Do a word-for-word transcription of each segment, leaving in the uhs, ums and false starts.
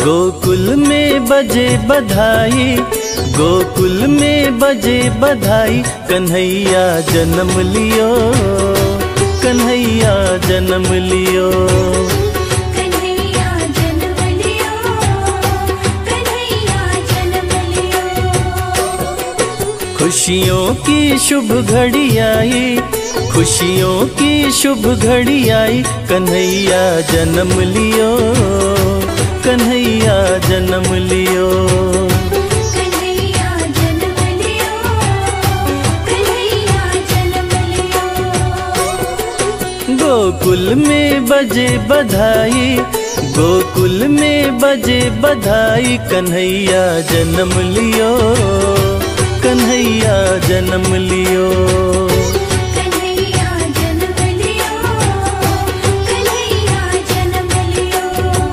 गोकुल में बजे बधाई, गोकुल में बजे बधाई, कन्हैया जन्म लियो, कन्हैया जन्म लियो। कन्हैया जन्म लियो, कन्हैया जन्म लियो। खुशियों की शुभ घड़ी आई, खुशियों की शुभ घड़ी आई, कन्हैया जन्म लियो, कन्हैया जन्म लियो। कन्हैया जन्म लियो, कन्हैया जन्म लियो। गोकुल में बजे बधाई, गोकुल में बजे बधाई, कन्हैया जन्म लियो, कन्हैया जन्म लियो। कन्हैया जन्म लियो, कन्हैया जन्म लियो।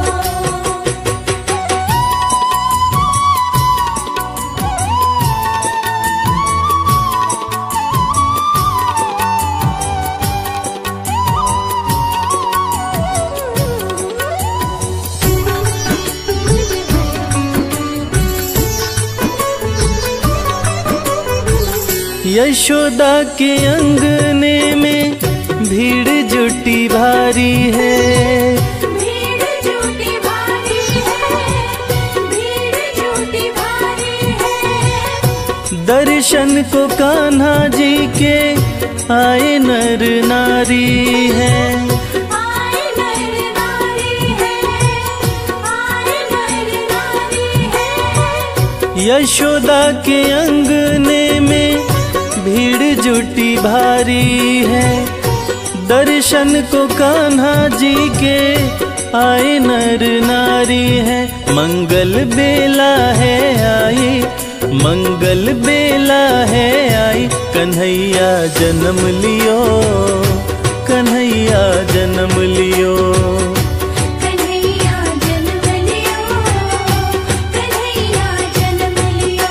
यशोदा के अंगने में भीड़ जुटी भारी है, भीड़ जुटी भारी है, भीड़ जुटी भारी है। दर्शन को कान्हा जी के आए नर नारी है, आए नर नारी है, आए नर नारी है। यशोदा के अंगने में भीड़ जुटी भारी है, दर्शन को कान्हा जी के आए नर नारी है। मंगल बेला है आई, मंगल बेला है आई, कन्हैया जन्म लियो, कन्हैया जन्म लियो। कन्हैया जन्म लियो, कन्हैया जन्म लियो।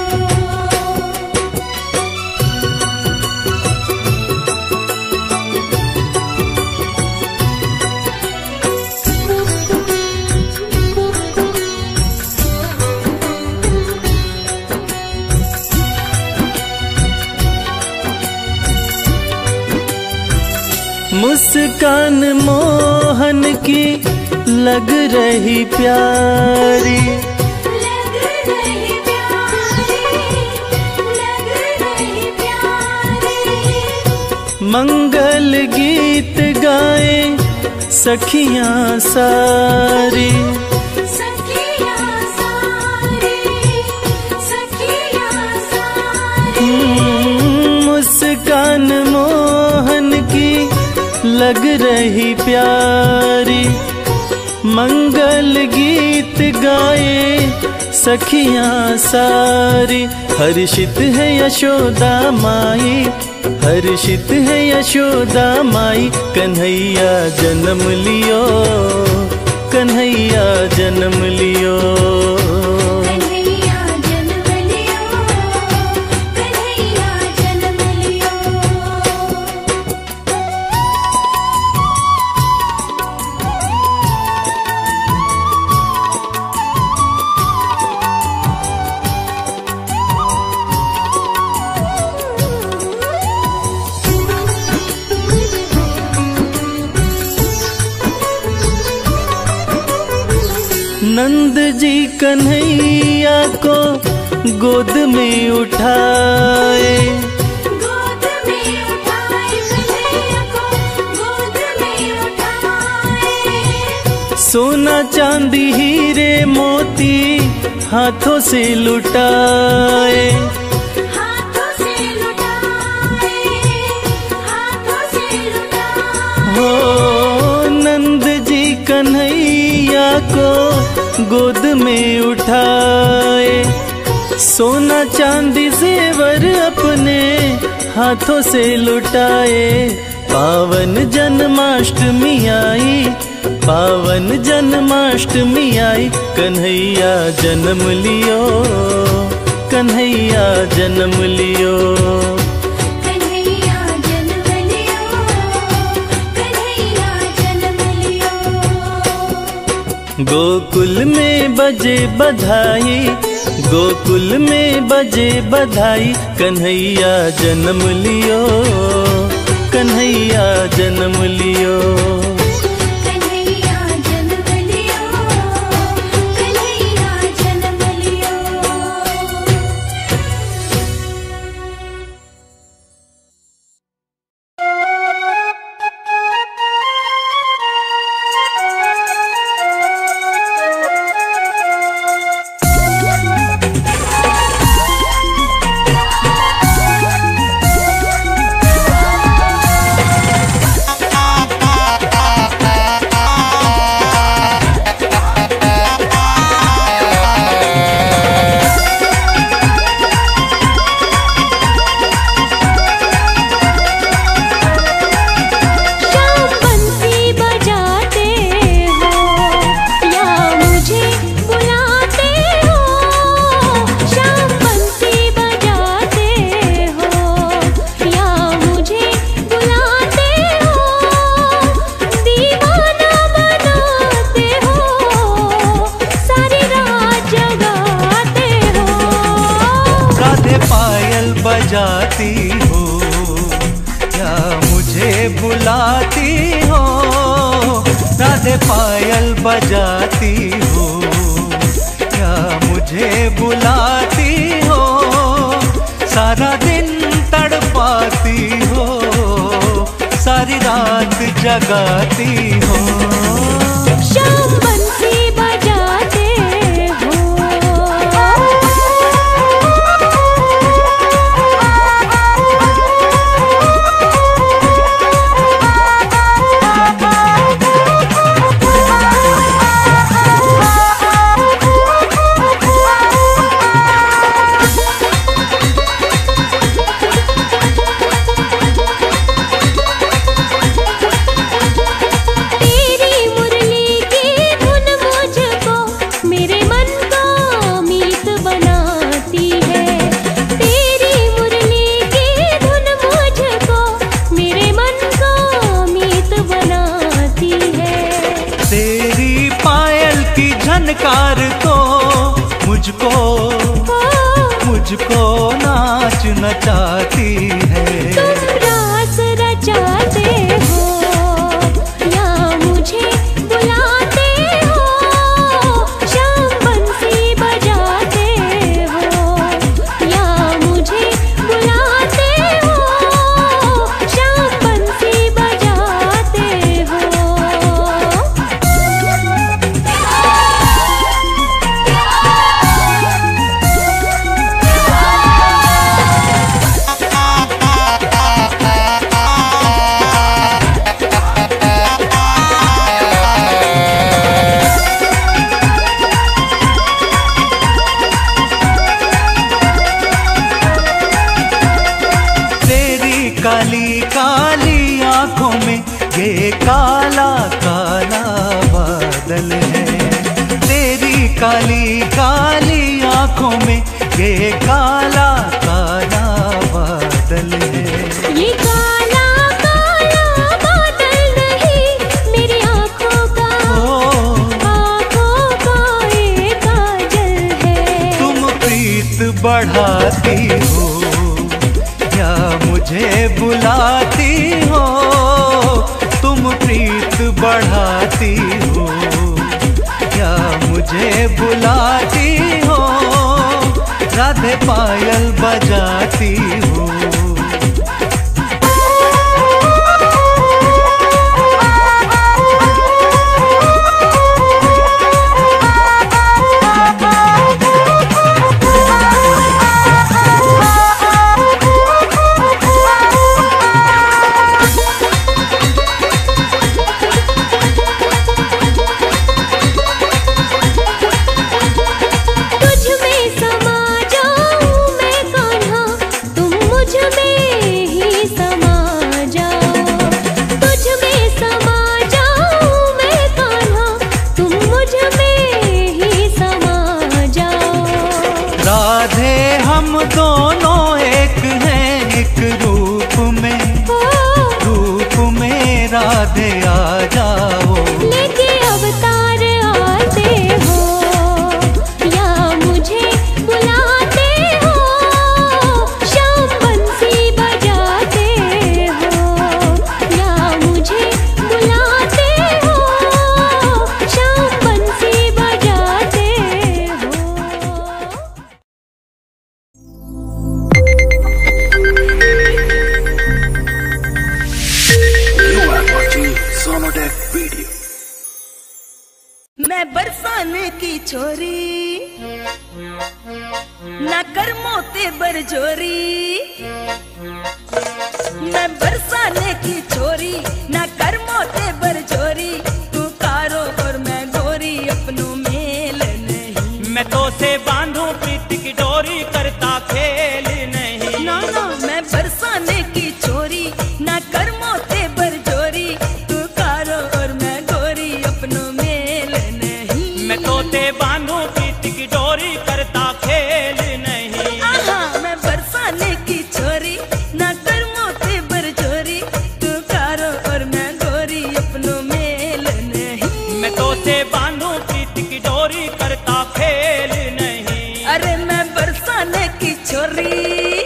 मुस्कान मोहन की लग रही प्यारी, लग रही प्यारी, लग रही प्यारी। मंगल गीत गाए सखियां सारी, सखियां सारी, सखियां सारी। हम्म, मुस्कान मोहन की लग रही प्यारी, मंगल गीत गाए सखियां सारी। हर्षित है यशोदा माई, हर्षित है यशोदा माई, कन्हैया जन्म लियो, कन्हैया जन्म लियो। कन्हैया जन्म लियो, कन्हैया जन्म लियो। नंद जी कन्हैया को गोद में उठाए, गोद में उठाए, कन्हैया को गोद में उठाए। सोना चांदी हीरे मोती हाथों से लुटाए, हाथों से लुटाए, हाथों से लुटाए। हो नंद जी कन्हैया को गोद में उठाए, सोना चांदी जेवर अपने हाथों से लुटाए। पावन जन्माष्टमी आई, पावन जन्माष्टमी आई, कन्हैया जन्म लियो, कन्हैया जन्म लियो। कन्हैया जन्म लियो, कन्हैया जन्म लियो। गोकुल में बजे बधाई, गोकुल में बजे बधाई, कन्हैया जन्म लियो, कन्हैया जन्म लियो। कन्हैया जन्म लियो, कन्हैया जन्म लियो। बजाती हो या मुझे बुलाती हो, राधे पायल बजाती हो या मुझे बुलाती हो, सारा दिन तड़पाती हो, सारी रात जगाती हो। श्याम बंसी बजाते हो, झनकार तो मुझको मुझको नाच नचाती है। तुम रास रचाते हो या मुझे बुलाते हो, श्याम बंसी बजाते हो या मुझे बुलाते हो, श्याम बंसी बजाते हो। काली काली आंखों में ये काला काला बादल है, तेरी काली काली आंखों में ये काला काला बादल है। ये काला काला बादल नहीं मेरी आंखों का, आंखों का ये काजल है। तुम प्रीत बढ़ाती हो या मुझे बुलाती हो, तुम प्रीत बढ़ाती हो या मुझे बुलाती हो, राधे पायल बजाती हो। हम दोनों एक हैं एक रूप में, रूप में राधे आ जाओ। लेके अवतार आज मैं बरसाने की छोरी ना कर मोते बरजोरी, मैं बरसाने की छोरी ना कर मोते बरजोरी, तू कारो और मैं गोरी अपनों मेल नहीं। मैं तो से बांधू प्रीति की डोरी करता खेल नहीं। ना ना मैं बरसाने की छोरी ना कर मोते बरजोरी, तू कारो और मैं गोरी अपनों मेल नहीं। मैं तो ते बांधू प्रीति की डोरी करता खेल नहीं। आहा मैं बरसाने की छोरी ना कर मोते बरजोरी, तू कारो और मैं गोरी अपनों मेल नहीं। मैं तो से बांधू प्रीति की डोरी करता खेल नहीं। अरे मैं बरसाने की छोरी।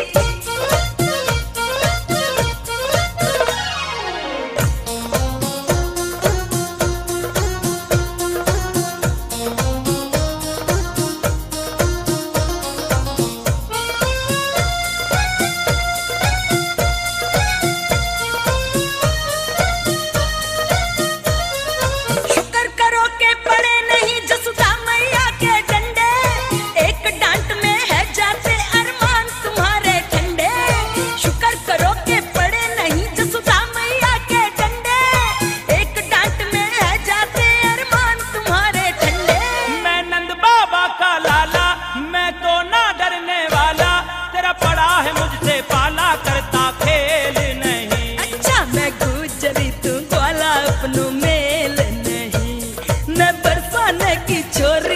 शुक्र करो के पड़े नहीं जसुदा मैया के डंडे, एक डांट में है जाते अरमान तुम्हारे ठंडे। शुक्र करो के पड़े नहीं जसुदा मैया के डंडे, एक डांट में है जाते अरमान तुम्हारे ठंडे। मैं नंद बाबा का लाला, मैं तो ना डरने वाला, तेरा पड़ा है मुझसे पाला करता खेल नहीं। अच्छा मैं गुजरी तू ग्वाला अपनों मेल नहीं, मैं बरसाने की छोरी।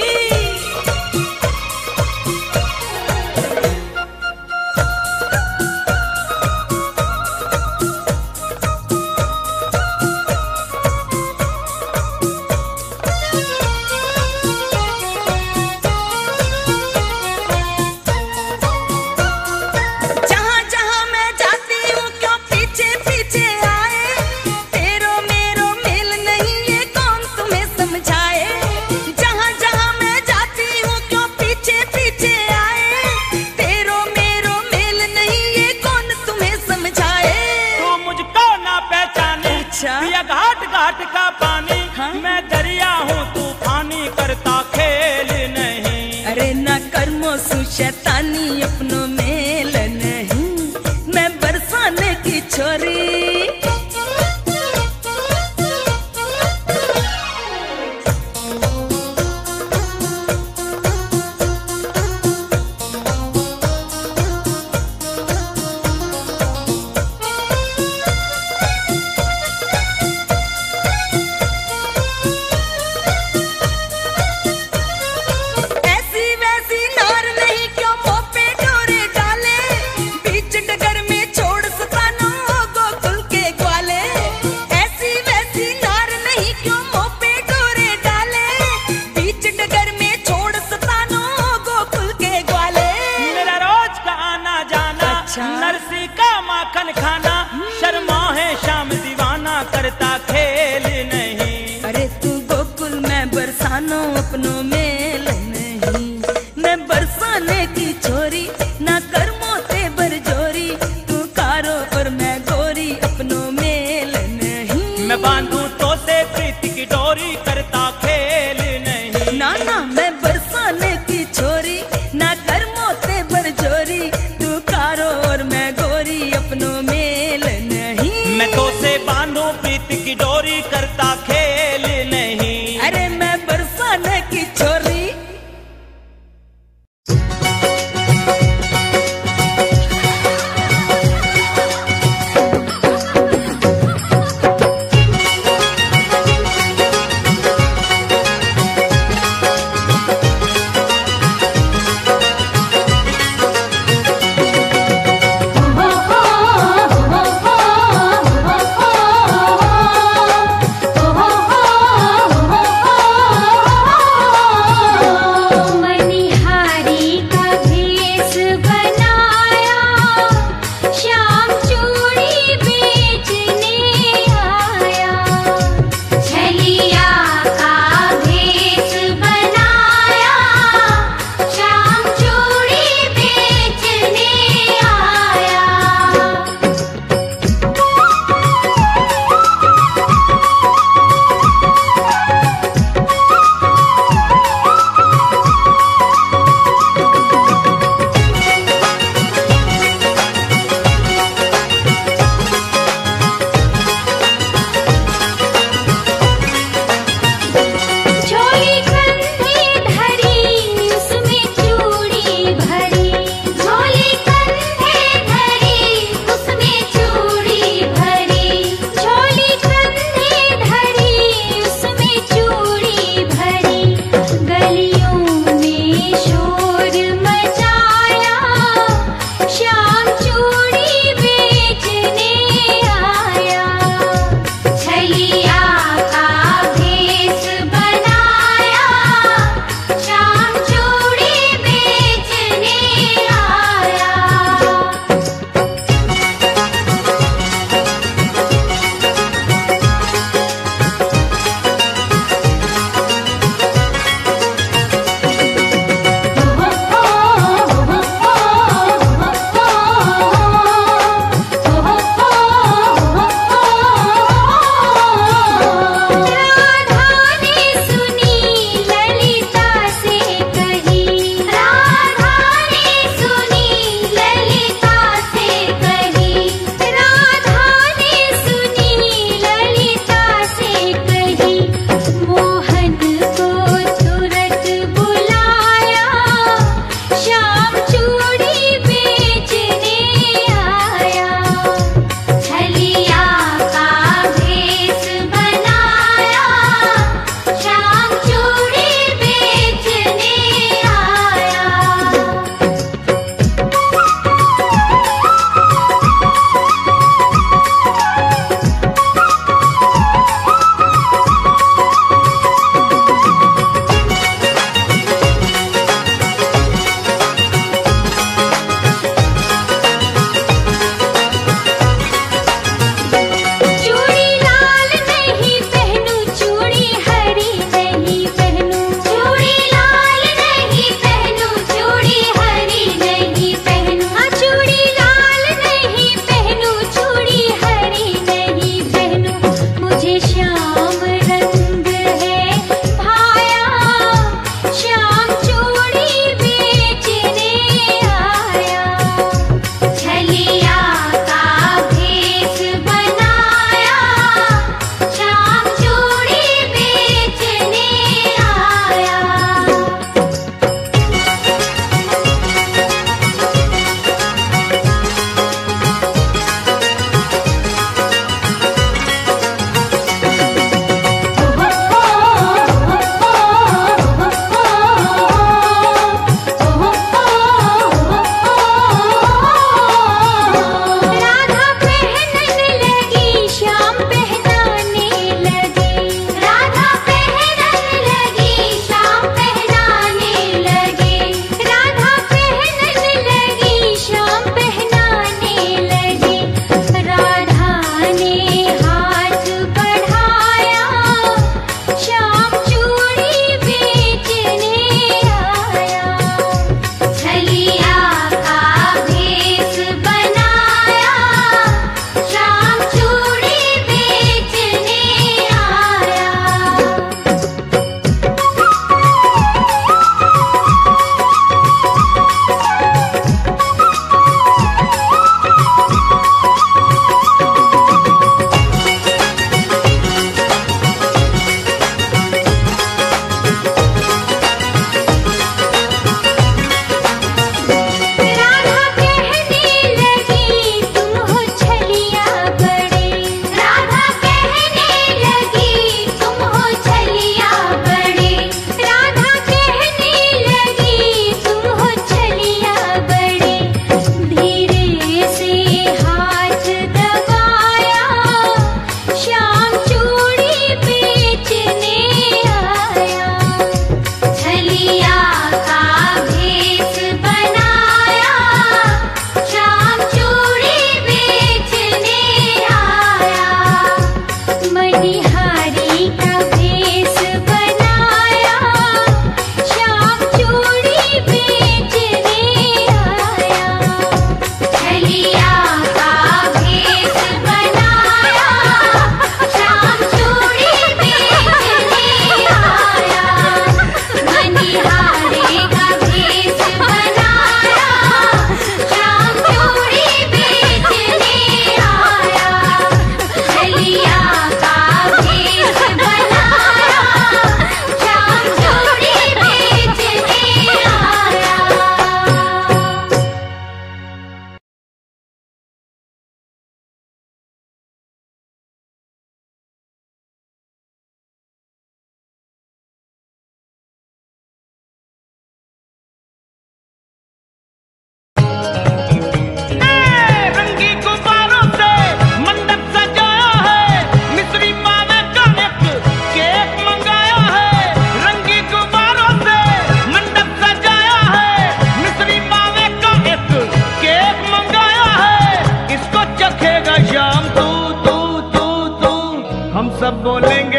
जहाँ जहाँ मैं जाती हूँ क्यों पीछे पीछे आए, तेरो मेरो मेल नहीं ये कौन तुम्हें समझाए। जहाँ जहाँ मैं जाती हूँ क्यों पीछे पीछे आए, तेरो मेरो मेल नहीं ये कौन तुम्हें समझाए। तू मुझको ना पहचाने, अच्छा। पिया घाट घाट का पानी, हाँ? मैं दरिया हूँ तूफानी करता खेल नहीं। अरे ना कर्मों सु शैतानी अपनों मेल नहीं, मैं बरसाने की छोरी। ऐसी वैसी नार नहीं क्यों मुँह पे डोरे डाले, बीच डगर में छोड़ सतानो गोकुल के ग्वाले। ऐसी वैसी नार नहीं क्यों मुँह पे डोरे डाले, बीच डगर में छोड़ सतानो गोकुल के ग्वाले। मेरा रोज का आना जाना, अच्छा। नरसी का माखन खाना, शर्मा है शाम दीवाना करता खेल नहीं। अरे तू गोकुल मैं बरसानो अपनों मेल नहीं, मैं बरसाने की छोरी ना कर मोते बरजोरी, तू कारो और मैं गोरी अपनों मेल नहीं। मैं बांधू तो से प्रीति की डोरी करता खेल नहीं। ना ना मैं बरसाने की छोरी ना कर मोते बरजोरी, तू कारो और मैं गोरी अपनों मेल नहीं। मैं तो से बांधू प्रीति की डोरी करता खेल नहीं। अरे मैं बरसाने की छोरी। हो हो हो हो हो हो हो हो हो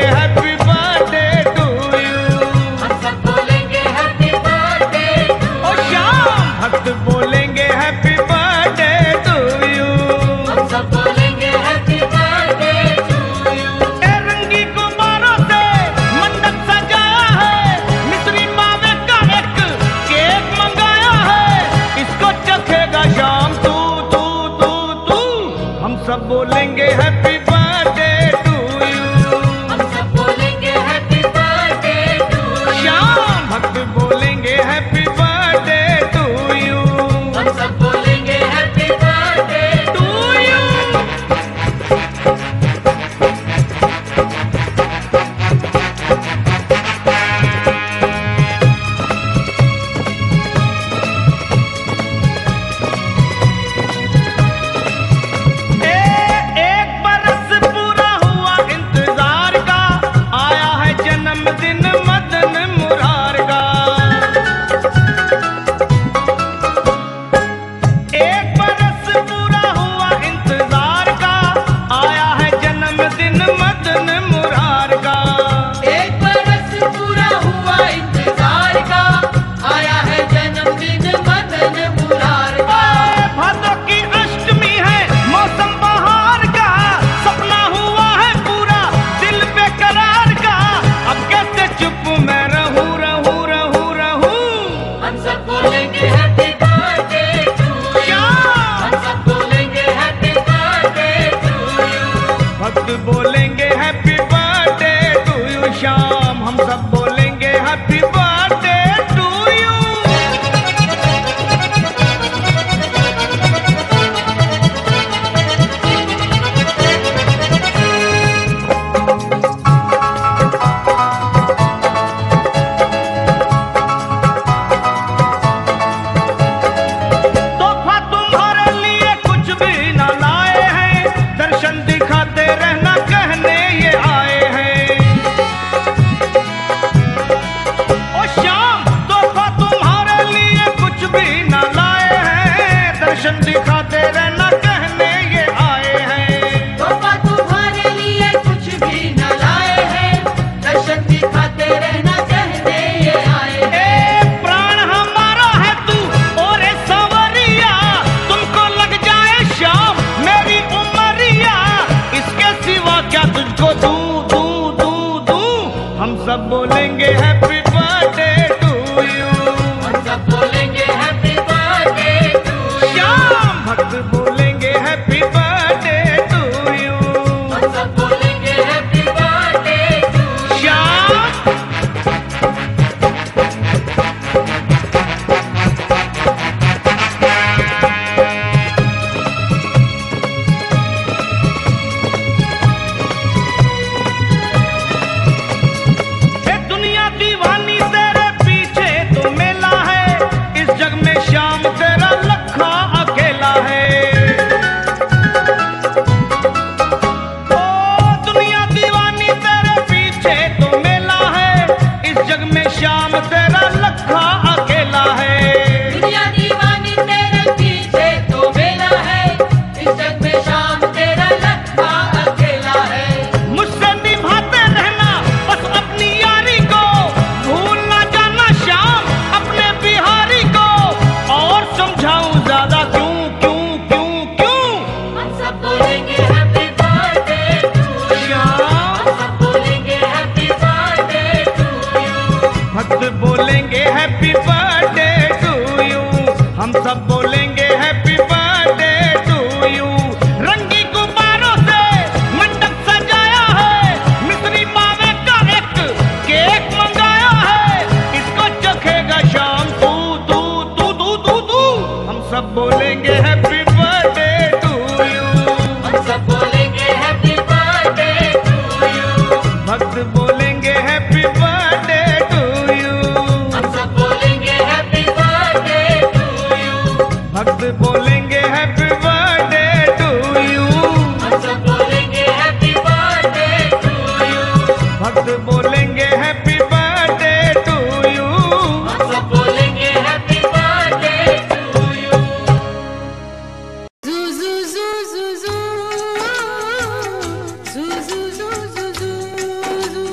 हैप्पी बर्थडे टू यू। हम सब बोलेंगे हैप्पी बर्थडे टू ओ शाम भक्त बोलेंगे हैप्पी बर्थडे टू यू। हम सब बोलेंगे हैप्पी बर्थडे टू यू। ए रंगी गुब्बारों से मंडप सजाया है, मिस्री मावे का एक केक मंगाया है, इसको चखेगा शाम तू तू तू तू। हम सब बोलेंगे हैप्पी बर्थडे टू यू। हम सब बोलेंगे हैप्पी बर्थडे टू यू। शाम भक्त बोलेंगे हैप्पी बर्थडे टू यू। हम सब बोलेंगे हैप्पी बर्थडे टू यू। ए एक बरस पूरा हुआ इंतजार का, आया है जन्मदिन मदन मुरार का। एक बरस पूरा हुआ इंतजार का, आया है जन्मदिन मदन मुरार का। एक बरस पूरा हुआ इंतजार का, आया है जन्मदिन मदन मुरार का। भादों की अष्टमी है मौसम बहार का, सपना हुआ है पूरा दिल बेकरार का। अब कैसे चुप मैं रहूं रहूं रहूं रहूं। हम सब बोलेंगे हैप्पी बर्थडे टू यू। हम सब बोलेंगे हैप्पी बर्थडे टू यू। भक्त बोलेंगे हैप्पी बर्थडे टू यू। शाम हम सब बोलेंगे हैप्पी बर्थडे टू यू। तोहफा तुम्हारे लिए कुछ भी न लाए हैं, दर्शन दिखाते रहना कहने ये आए हैं। ओ शाम तोहफा तुम्हारे लिए कुछ भी न लाए हैं, दर्शन दिखाते रहना कहने ये आए हैं। तोहफा तुम्हारे लिए कुछ भी न लाए हैं, दर्शन दिखाते रहना कहने ये आए हैं। ए प्राण हमारा है तू और ए सांवरिया, तुमको लग जाए शाम मेरी उमरिया, इसके सिवा क्या तुझको दूं दूं दूं दूं। हम सब बोलेंगे हैप्पी बर्थडे टू यू। हम सब बोलेंगे हैप्पी बर्थडे टू यू। शाम भक्त बोलेंगे हैप्पी बर्थडे टू यू। हम सब बोलेंगे हैप्पी बर्थडे टू यू। शाम ए दुनिया दीवानी तेरे पीछे तो मेला है, इस जग में शाम तेरा लखा अकेला है। ओ दुनिया दीवानी तेरे पीछे तो मेला है, इस जग में शाम तेरा लखा अकेला है। दुनिया दीवानी तेरे पीछे तो मेला है, इस जग में शाम तेरा लखा अकेला है। मुझसे निभाते रहना बस अपनी यारी को, भूल ना जाना शाम अपने बिहारी को, और समझाऊं ज्यादा क्यों क्यों क्यों क्यों। हम सब बोलेंगे हैप्पी बर्थडे टू यू। हम सब बोलेंगे हैप्पी बर्थडे टू यू। भक्त बोलेंगे हैप्पी बर्थडे टू यू। हम सब बोलेंगे हैप्पी बर्थडे टू यू। रंगी गुब्बारों से मंडप सजाया है, मिस्री मावे का एक केक मंगाया है, इसको चखेगा शाम तू तू तू तू तू तू। हम सब बोलेंगे हैप्पी बर्थडे टू यू। हम सब बोलेंगे हैप्पी बर्थडे टू यू। भक्त बोलेंगे हैप्पी बर्थडे टू यू। हम सब बोलेंगे हैप्पी बर्थडे टू यू। भक्त बोलेंगे हैप्पी बर्थडे टू यू। हम सब बोलेंगे हैप्पी बर्थडे टू यू। भक्त बोलेंगे हैप्पी बर्थडे टू यू। हम सब बोलेंगे happy birthday to you. Zoo zoo zoo zoo zoo zoo zoo zoo zoo zoo zoo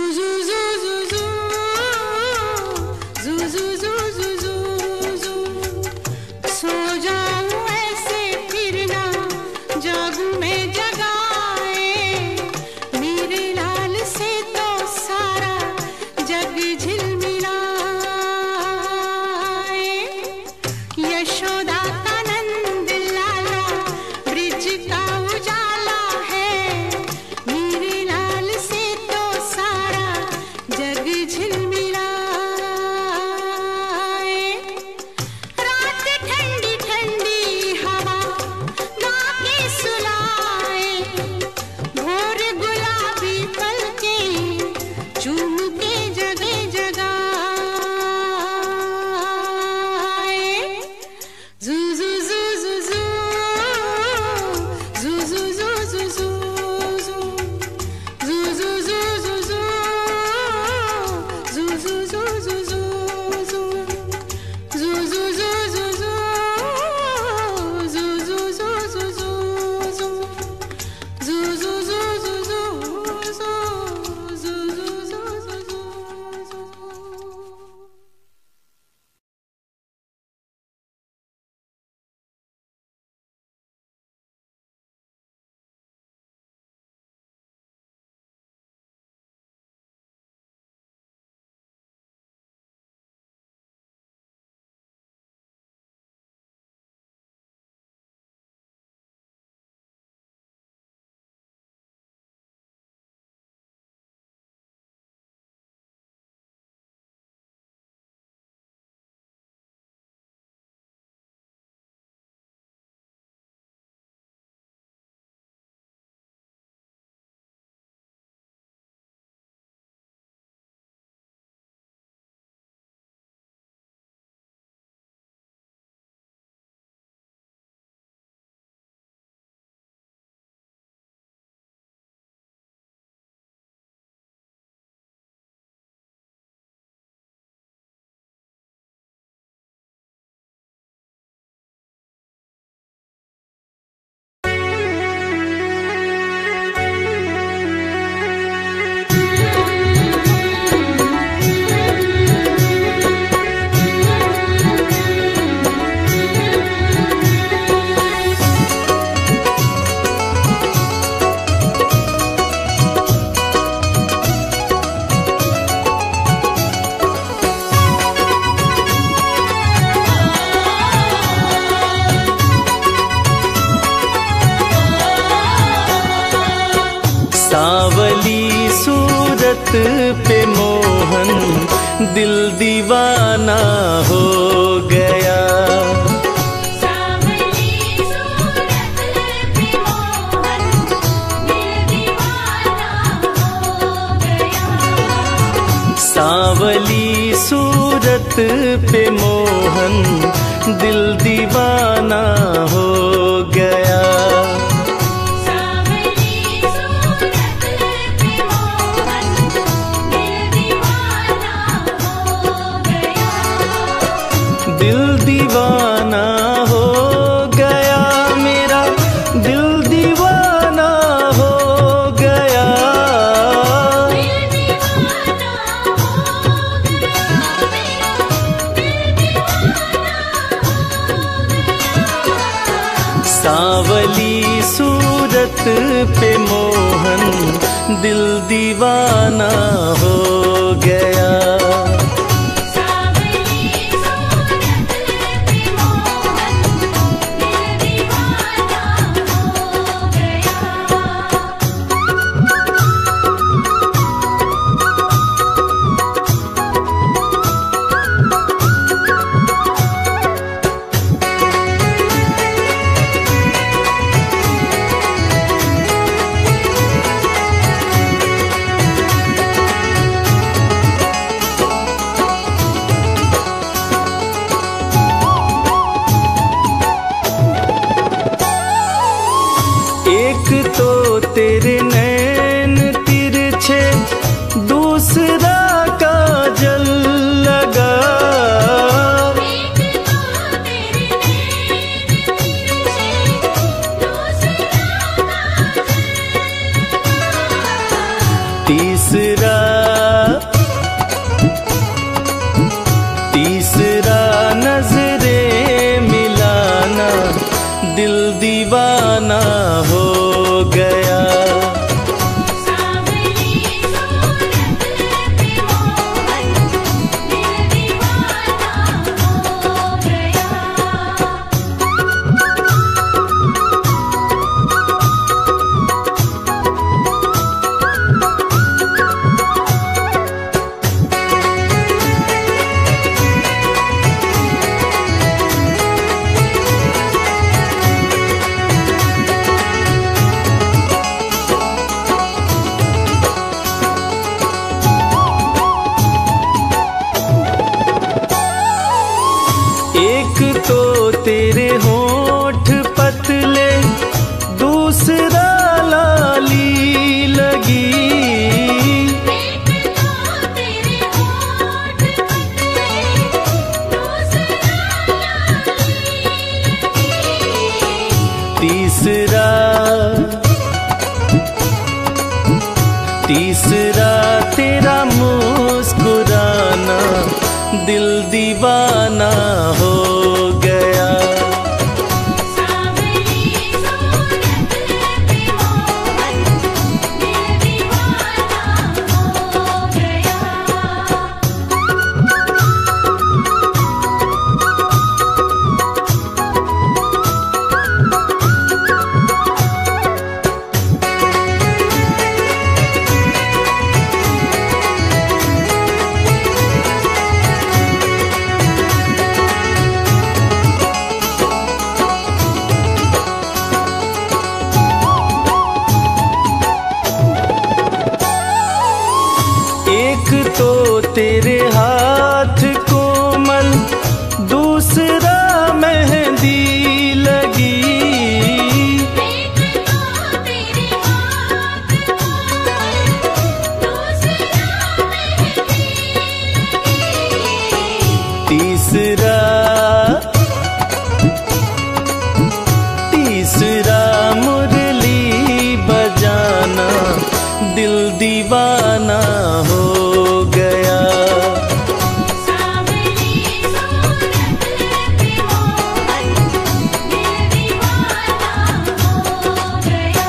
सांवली सूरत पे मोहन दिल दीवाना हो गया। सांवली सूरत पे मोहन दिल दीवाना हो गया। सांवली सूरत पे मोहन दिल दीवाना हो गया। दिल दीवाना हो गया मेरा, दिल दीवाना हो गया। सांवली सूरत पे मोहन दिल दीवाना हो गया। दिल दीवाना हो गया। सांवली सूरत पे मोहन दिल दीवाना हो गया। एक तो तेरे हाथ कोमल, दूसरा मेहंदी लगी। एक तो तेरे हाथ कोमल, दूसरा मेहंदी लगी। तीसरा तीसरा मुरली बजाना, दिल दीवाना हो गया। सांवली सूरत पे मोहन दिल दीवाना हो गया।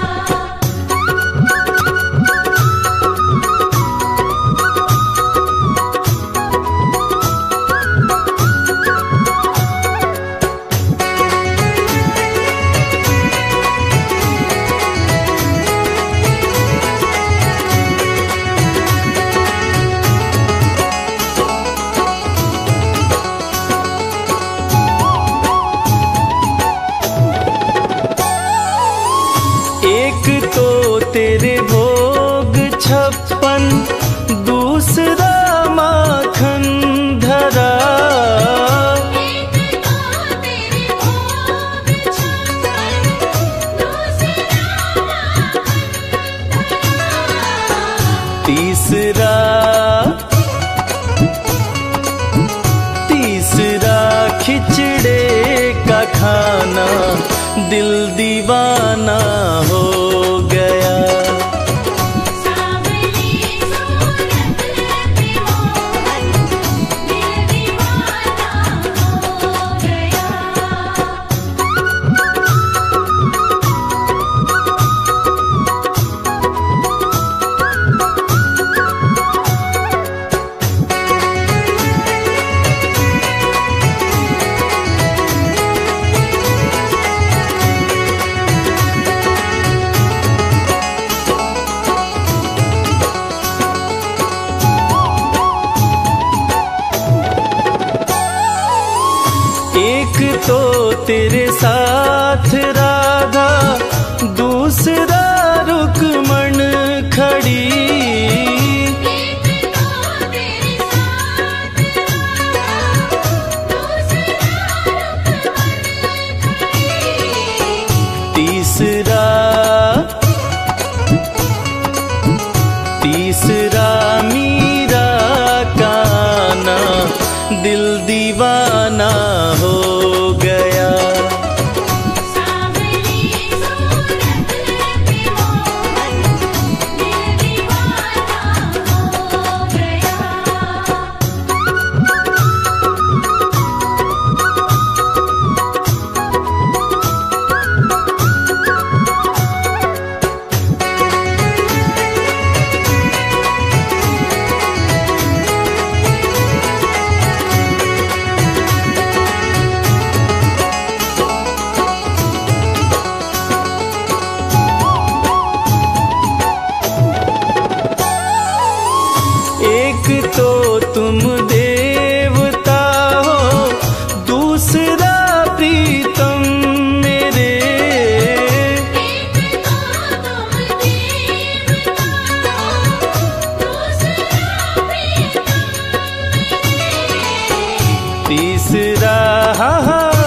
एक तो तेरे भोग छप्पन, दूसरा माखन धरा। एक तो तेरे भोग छप्पन, दूसरा माखन धरा। तीसरा तीसरा खिचड़े का खाना, दिल दीवाना हो गया। सांवली सूरत पे मोहन दिल दीवाना हो गया। एक तो तेरे साथ राधा, दूसरा रुक्मण खड़ी। एक तो तेरे साथ राधा, दूसरा रुक्मण खड़ी। तीसरा तीसरा मीरा का आना, दिल दीवाना हो गया। सांवली सूरत पे मोहन दिल दीवाना हो गया। एक तो तुम देवता हो, दूसरा प्रीतम मेरे। एक तो तुम देवता हो, दूसरा प्रीतम मेरे। तीसरा हाँ हाँ,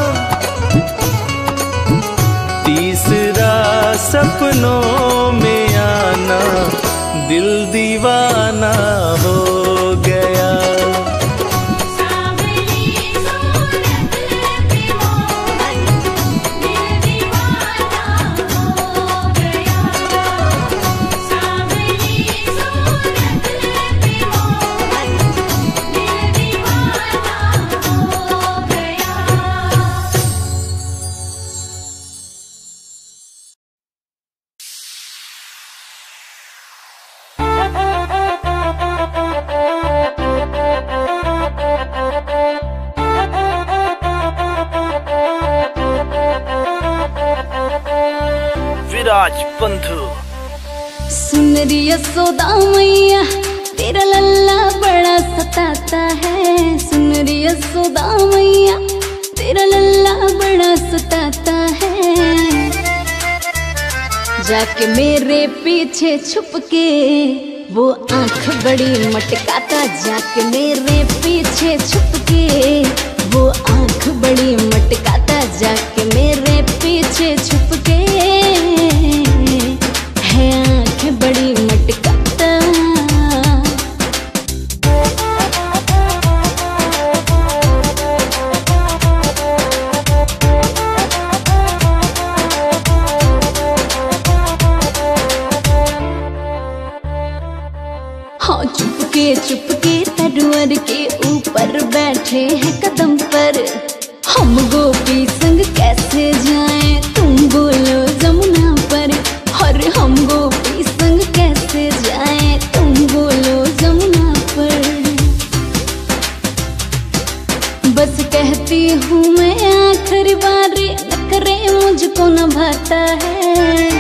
तीसरा सपनों में आना, दिल दीवाना हो गया। सांवली सूरत पे मोहन दिल दीवाना हो गया। सांवली सूरत पे मोहन दिल दीवाना कविराज बंधु। सुन री यशोदा मैया तेरा लल्ला बड़ा सताता है। सुन री यशोदा मैया तेरा लल्ला बड़ा सताता है। जाके मेरे पीछे छुप के वो आंख बड़ी मटकाता। जाके मेरे पीछे छुप के वो आंख बड़ी मटकाता। जाके मेरे पीछे छुप के है आंख बड़ी मटकाता। हाँ चुपके चुपके तरुअर के ऊपर बैठे हैं कदम पर। हम गोपी संग कैसे जाएं तुम बोलो जमुना पर। और हम गोपी संग कैसे जाएं तुम बोलो जमुना पर। बस कहती हूँ मैं आखिरी बार नखरे मुझको न भाता है।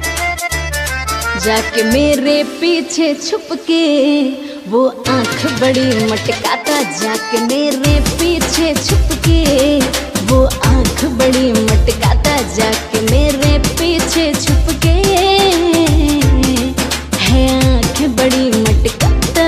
जाके मेरे पीछे छुप के वो आंख बड़ी मटकाता। जाके मेरे पीछे छुप के वो आंख बड़ी मटकाता। जाके मेरे पीछे छुप के है आंख बड़ी मटकाता।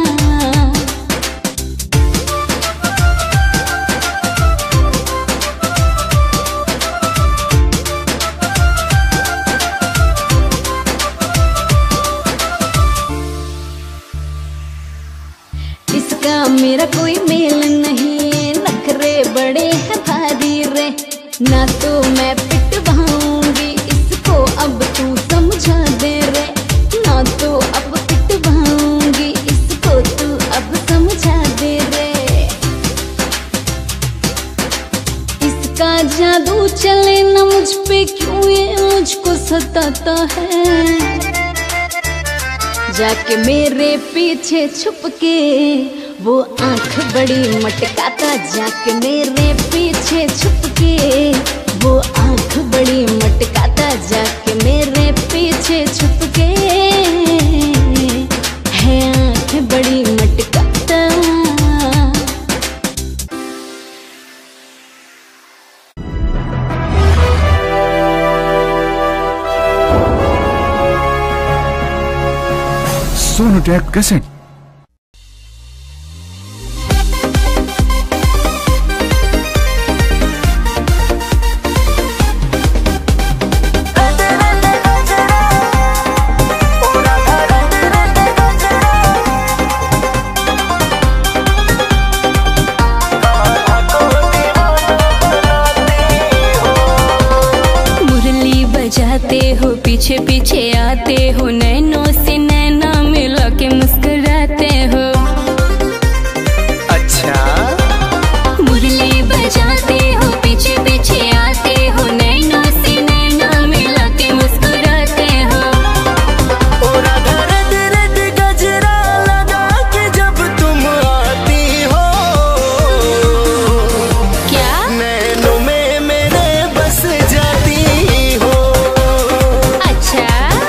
इसका मेरा कोई मेल नहीं है। नखरे बड़े हैं भारी रे। ना तो मैं पिटवाऊंगी इसको अब तू समझा दे रे। ना तो अब पिटवाऊंगी इसको तू अब समझा दे रे। इसका जादू चले ना मुझ पे क्यों ये मुझको सताता है। जाके मेरे पीछे छुप के वो आंख बड़ी मटकाता। जाके मेरे पीछे छुप के वो आंख बड़ी मटकाता। जाके मेरे पीछे छुप के है आंख बड़ी मटकाता। सोनोटेक कैसेट। मुरली बजाते हो पीछे पीछे आते हो। नैनों से नैना मिला के मुस्कुराते हो। अच्छा मुरली बजाते हो पीछे पीछे आते हो। नैनों से नैना मिला के मुस्कुराते हो। ओ राधा रद रद गजरा लगा के जब तुम आती हो। क्या नैनों में मेरे बस जाती हो। अच्छा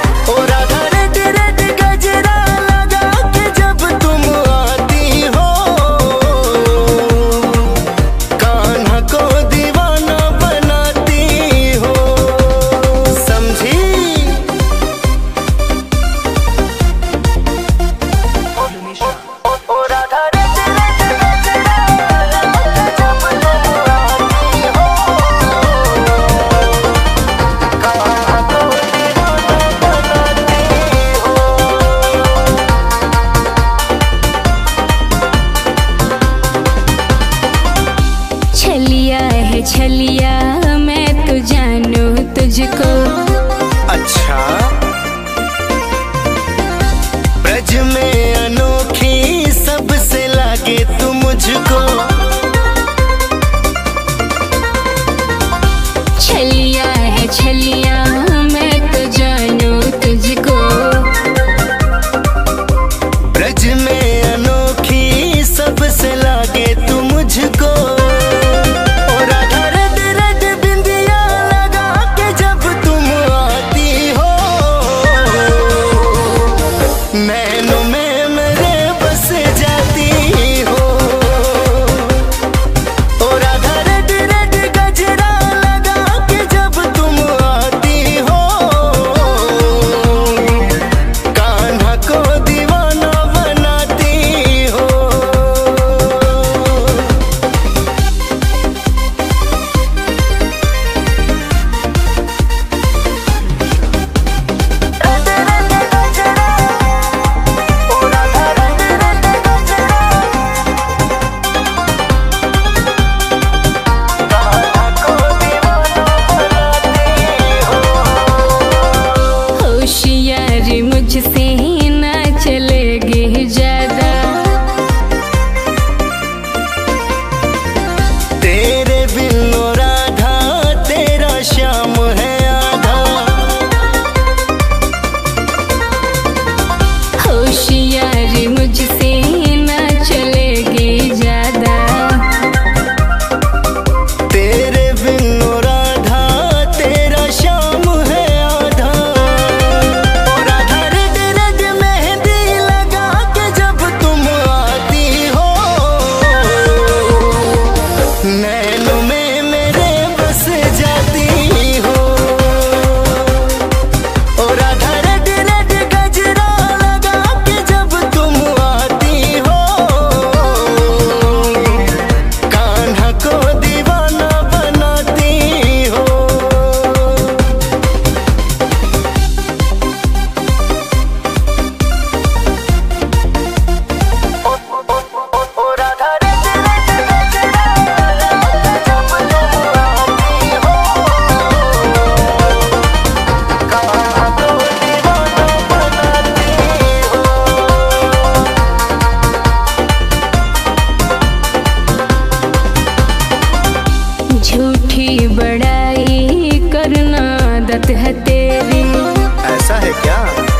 आदत है तेरी। ऐसा है क्या?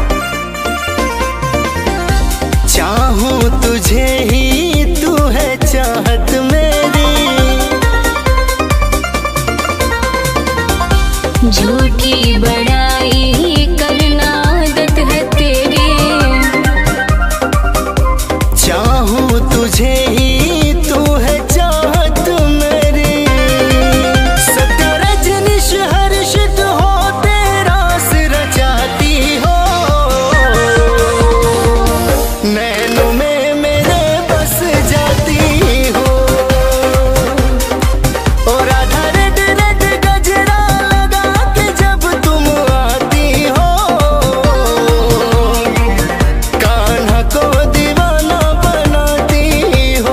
चाहूं तुझे ही तू है चाहत मेरी, झूठी बड़ाई करना आदत है तेरी। चाहूं तुझे ही तू है चाहत मेरी, सदा रजनीश हर्षित हो तेरा सिर चाहती हो, नैनों में मेरे बस जाती हो। ओ राधा रेड रेड गजरा लगा के जब तुम आती हो, कान्हा को दीवाना बनाती हो।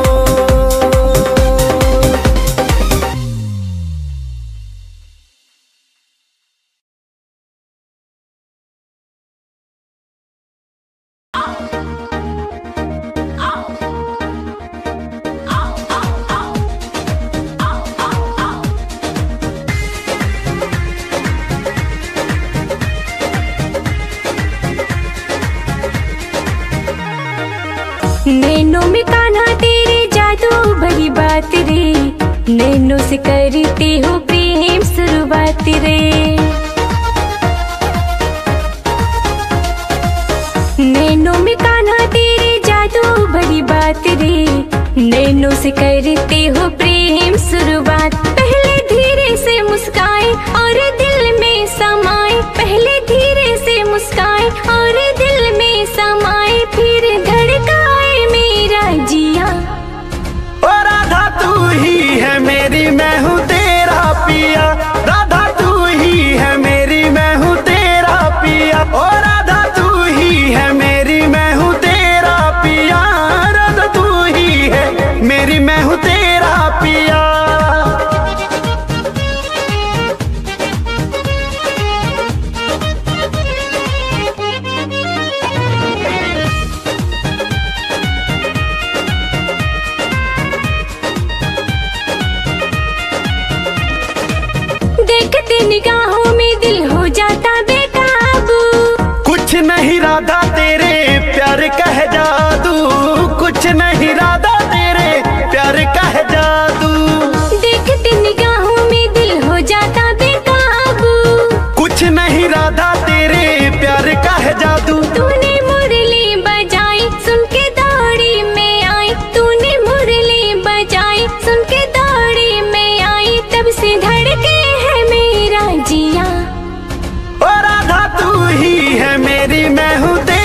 नैनों में कान्हा तेरे जादू भरी बात रे, नैनों से करते हो प्रेम शुरुआत रे। नैनों में कान्हा तेरे जादू भरी बात रे, नैनों से करते हो प्रेम शुरुआत। पहले धीरे से मुस्काए और दिल में समाए, पहले धीरे से मुस्काए और दिल में समाए, फिर धड़काए मेरा जिया। ओ राधा तू ही है मेरी, मैं हूँ तेरा पिया। राधा तू ही है मेरी, मैं हूँ तेरा पिया। ओ राधा तू ही है मेरी, मैं हूँ तेरा पिया। राधा तू ही है मेरी, मैं हूँ तेरा पिया। देखते निगाहों में दिल हो जाता बेकाबू, कुछ नहीं राधा तेरे प्यार का है जादू, कुछ नहीं राधा तेरे प्यार का है जादू। देखते निगाहों में दिल हो जाता बेकाबू, कुछ नहीं राधा तेरे प्यार का है जादू। तूने मुरली बजाई सुन के दौड़ी में आई, तूने मुरली बजाई सुन के दौड़ी में आई, तब से धड़के है मेरा जिया। ओ राधा तू ही है मेरी, मैं हूँ तेरी।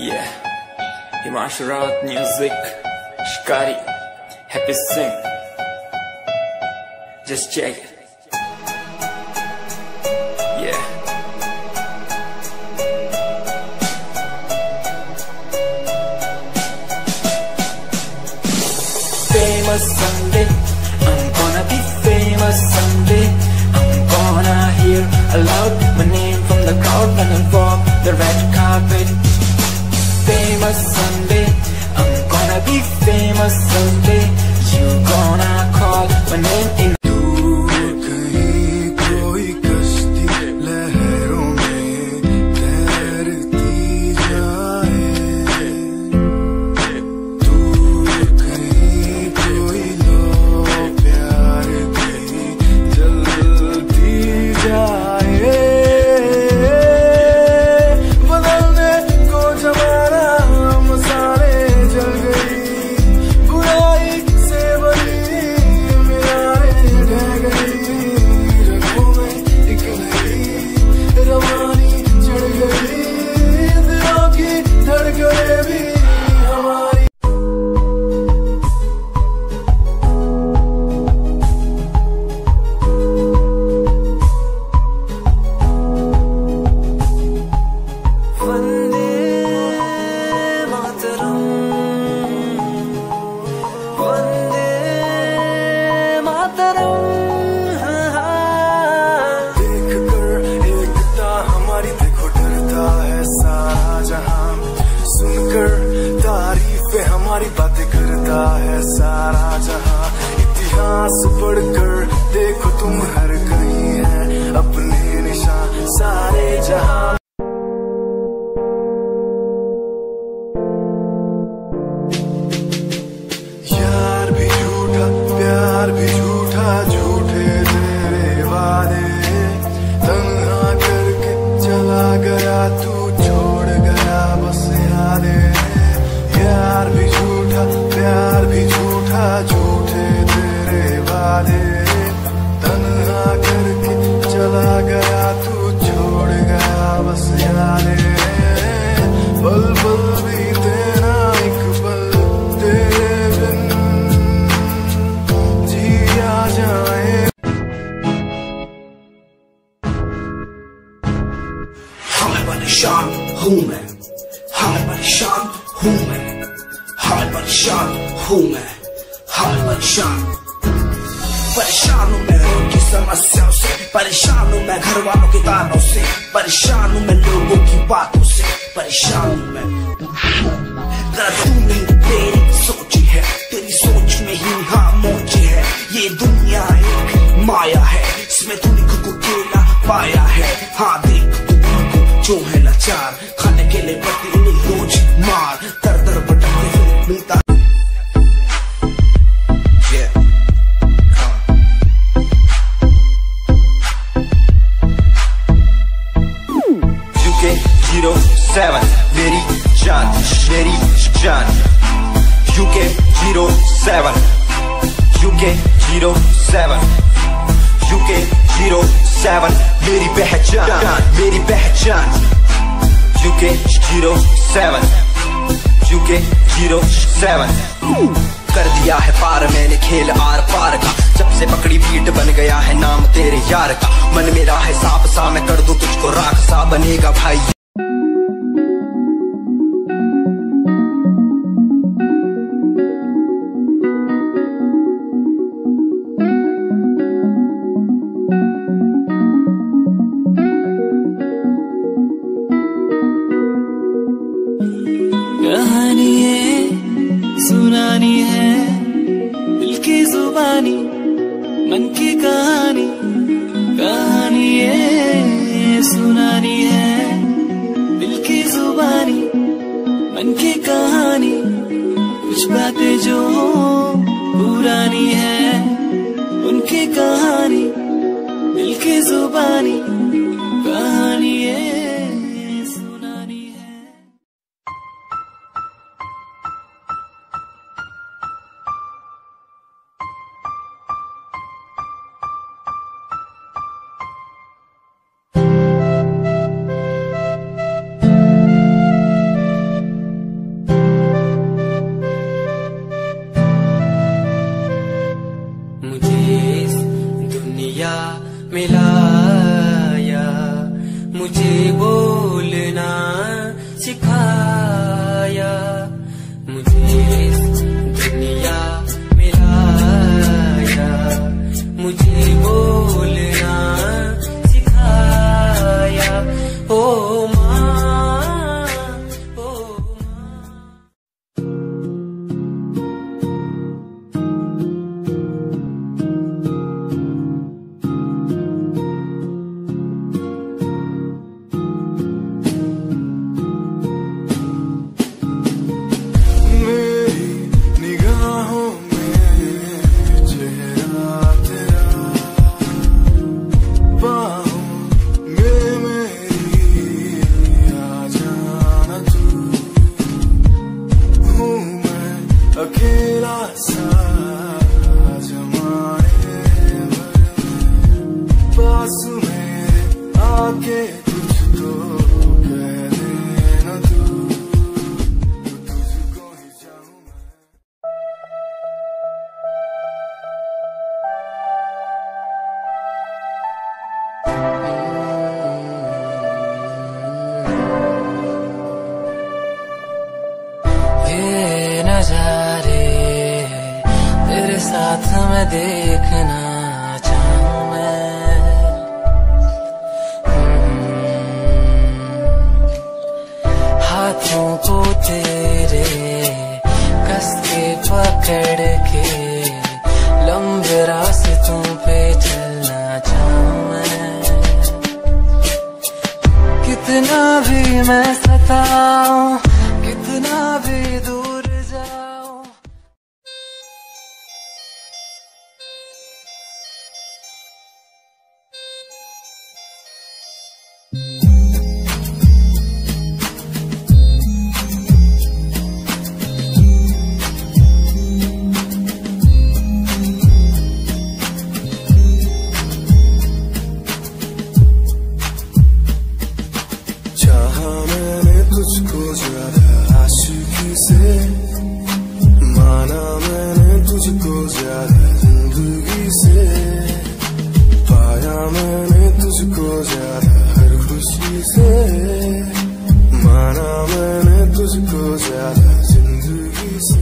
Yeah, Himanshu Rawat music, Shikari, Happy Singh. Just check it. Yeah. Famous someday, I'm gonna be famous someday. I'm gonna hear aloud my name from the crowd when I walk the red carpet. Famous someday, I'm gonna be famous someday. You gonna call my name in. हमारी बातें करता है सारा जहां, इतिहास पढ़कर देखो तुम हर कहीं है अपने निशान सारे जहां। यार भी झूठा प्यार भी झूठा, झूठे तेरे वादे, तन्हा करके चला गया तू छोड़ गया बस यादें। यार भी झूठा प्यार भी झूठा, झूठे तेरे वादे, तन्हा करके चला गया तू छोड़ गया बस यादें। पल पल बीते ना एक पल तेरे बिन जिया जाए। हाय परेशान हूँ मैं, हाय परेशान हूँ मैं, हाय परेशान हूँ मैं, हाय परेशान। परेशान हूँ मैं रोग की समस्याओं से, परेशान हूँ मैं घर वालों के तानों से, परेशान हूँ मैं लोगों की बातों से, परेशान हूँ मैं। गलत तू नहीं तेरी सोच है, तेरी सोच में ही खामोश है। ये दुनिया एक माया है, इसमें तूने खुद को अकेला पाया है। हाँ देख तू जो है लाचार, खाने के लिए पड़ती उन्हें रोज मार, दर दर भटकते फिर मिलता। ज़ीरो सेवन मेरी जान, मेरी जान। UK zero seven, UK zero seven, UK zero seven मेरी पहचान, मेरी पहचान। UK zero seven, UK zero seven. कर दिया है पार मैंने खेल आर पार का, जब से पकड़ी पीठ बन गया है नाम तेरे यार का। मन मेरा है सांप सा, मैं कर दूं तुझको राख सा, बनेगा भाई। कहानी है सुनानी है, दिल की जुबानी मन की कहानी। कहानी है सुनानी है, दिल की जुबानी मन की कहानी। कुछ बातें जो पुरानी है उनकी कहानी, दिल की जुबानी। कहानी है सुनानी है। बोलना सिखाया, मुझे दुनिया मिलाया, मुझे बोलना सिखाया। ओ माँ, ओ अकेला सा जमाने पास मेरे आके तुझको कह देना तू, तुझको ही चाहूं मैं। ये नजारे तेरे साथ मैं देखना चाहूं मैं, हाथों को तेरे कस के पकड़ के लंबे रास्तों पे चलना चाहूं मैं। कितना भी मैं सताऊं, कितना भी दूर जाऊं, चाहा मैंने तुझको ज्यादा आशिकी से, माना मैंने तुझको ज्यादा जिंदगी से, पाया मैंने तुझको ज्यादा हर खुशी से, माना मैंने तुझको ज्यादा जिंदगी से।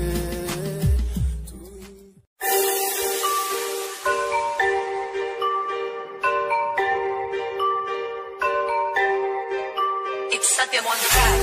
It's Satyam on the track.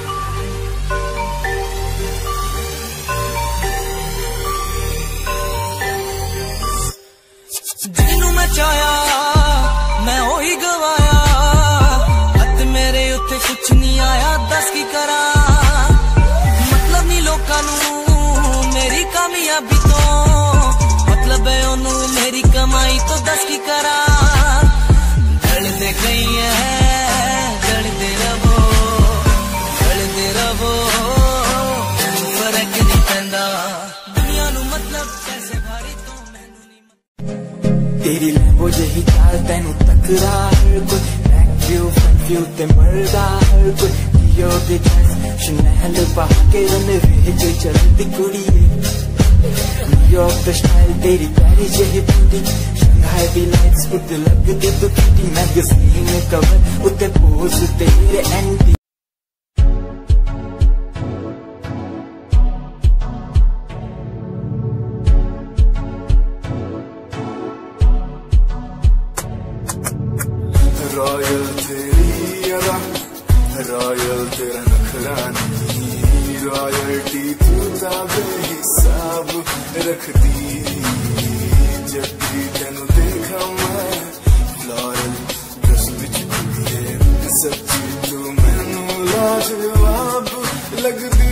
ਜਿਹਨੂੰ ਮੈਂ ਚਾਹਿਆ ਮੈਂ ਉਹੀ ਗਵਾਇਆ, ਹੱਥ ਮੇਰੇ ਉੱਤੇ ਕੁਛ ਨਹੀਂ ਆਇਆ, ਦੱਸ ਕੀ ਕਰਾਂ। ਮਤਲਬ ਨਹੀਂ ਲੋਕਾਂ ਨੂੰ ਮੇਰੀ ਕਾਮਯਾਬੀ ਤੋਂ, ਮਤਲਬ ਹੈ ਉਹਨੂੰ ਮੇਰੀ ਕਮਾਈ ਤੋਂ, ਦੱਸ ਕੀ ਕਰਾਂ। ढलते गई है ढलते रहो, ढलते रहो, फर्क नहीं पैंदा दुनिया नू, मतलब कैसे भारी तो मैनू नहीं। तेरी लैम्बो जही चाल तैनू तकरा हर कोई, बैक व्यू फ्रंट व्यू ते मरदा हर कोई, लियो दे ड्रेस शनैल पा के रन वे जो चलदी कुड़िए, न्यूयॉर्क दा स्टाइल तेरी प्यारी जही ब्यूटी, शंघाई दी लाइट्स उत्ते लगदी दुखी, मैगज़ीन कवर उत्ते पोज तेरे एंटी। रॉयल तेरी अदा, रॉयल तेरा नखरानी, रॉयल्टी तू बेहिसाब रखती, जब भी तेनू देखा मैं फ्लोरल ड्रेस विच कुड़िए, सच्ची तू मैनू लाजवाब लगदी,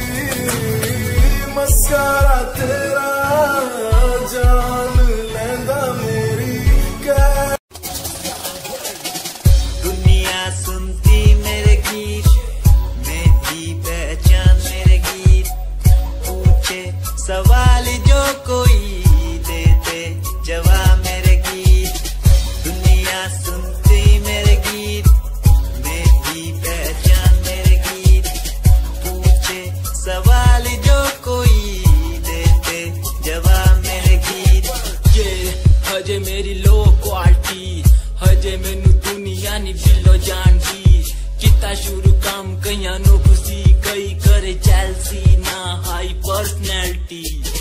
मस्कारा तेरा जान लैंदा मेरी कै। दुनिया सुनती मेरे गीत, मेरी पहचान मेरे गीत, पूछे सवाल जो कोई देते जवाब मेरे गीत। दुनिया सुनती दुनिया नो खुशी कई करे जेलसी ना हाई पर्सनैलिटी।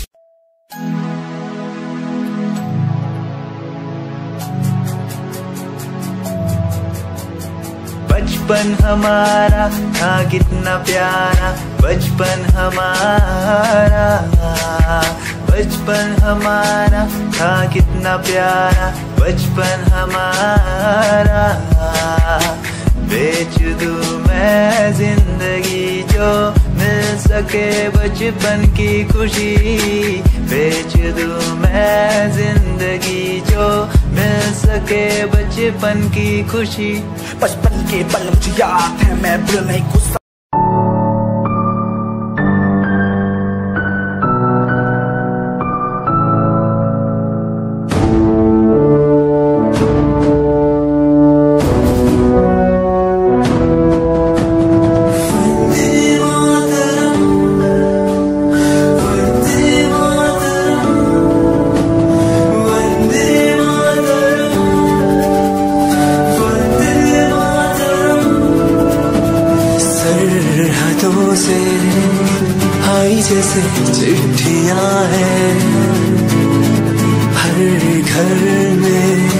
बचपन हमारा था कितना प्यारा, बचपन हमारा, बचपन हमारा था कितना प्यारा, बचपन हमारा। बेच दूं मैं जिंदगी जो मिल सके बचपन की खुशी, बेच दूं मैं जिंदगी जो मिल सके बचपन की खुशी। बचपन के पल मुझे याद है, मैं भूल नहीं कुछ। से आई जैसे चिट्ठियां हैं, हर घर में